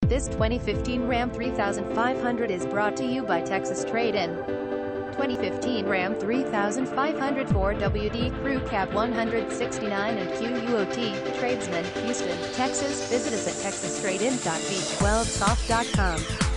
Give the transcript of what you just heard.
This 2015 Ram 3500 is brought to you by Texas Trade-In. 2015 Ram 3500 4WD Crew Cab 169 and QUOT, Tradesman, Houston, Texas. Visit us at texastradein.v12soft.com.